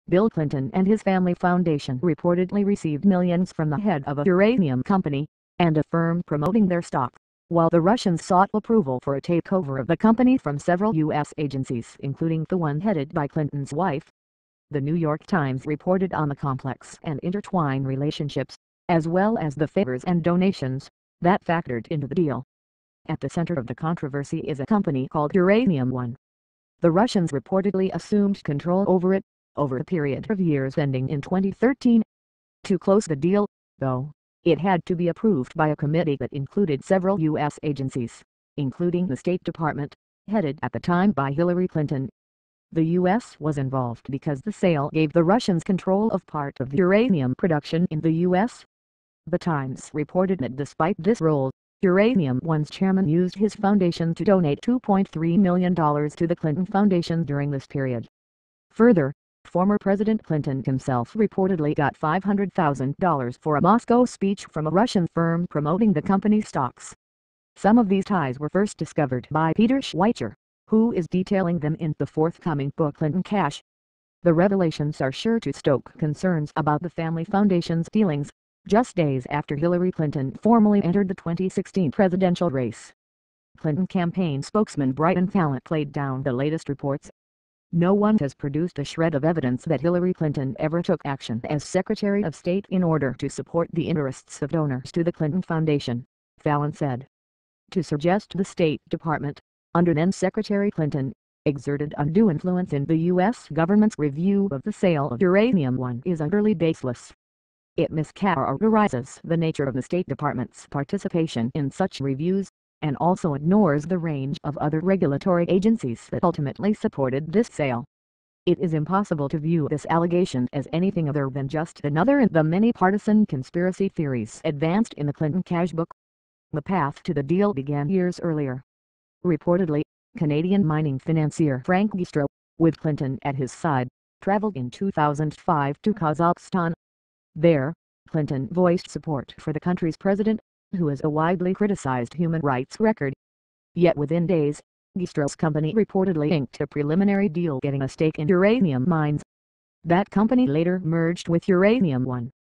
Bill Clinton and his family foundation reportedly received millions from the head of a uranium company and a firm promoting their stock, while the Russians sought approval for a takeover of the company from several U.S. agencies, including the one headed by Clinton's wife. The New York Times reported on the complex and intertwined relationships, as well as the favors and donations, that factored into the deal. At the center of the controversy is a company called Uranium One. The Russians reportedly assumed control over it, over a period of years ending in 2013. To close the deal, though, it had to be approved by a committee that included several U.S. agencies, including the State Department, headed at the time by Hillary Clinton. The U.S. was involved because the sale gave the Russians control of part of the uranium production in the U.S. The Times reported that despite this role, Uranium One's chairman used his foundation to donate $2.3 million to the Clinton Foundation during this period. Further, former President Clinton himself reportedly got $500,000 for a Moscow speech from a Russian firm promoting the company's stocks. Some of these ties were first discovered by Peter Schweizer, who is detailing them in the forthcoming book Clinton Cash. The revelations are sure to stoke concerns about the family foundation's dealings, just days after Hillary Clinton formally entered the 2016 presidential race. Clinton campaign spokesman Brian Fallon played down the latest reports. No one has produced a shred of evidence that Hillary Clinton ever took action as Secretary of State in order to support the interests of donors to the Clinton Foundation, Fallon said. To suggest the State Department, under then-Secretary Clinton, exerted undue influence in the U.S. government's review of the sale of Uranium One is utterly baseless. It mischaracterizes the nature of the State Department's participation in such reviews, and also ignores the range of other regulatory agencies that ultimately supported this sale. It is impossible to view this allegation as anything other than just another in the many partisan conspiracy theories advanced in the Clinton Cash book. The path to the deal began years earlier. Reportedly, Canadian mining financier Frank Giestro, with Clinton at his side, traveled in 2005 to Kazakhstan. There, Clinton voiced support for the country's president, who has a widely criticized human rights record. Yet within days, Giestro's company reportedly inked a preliminary deal getting a stake in uranium mines. That company later merged with Uranium One.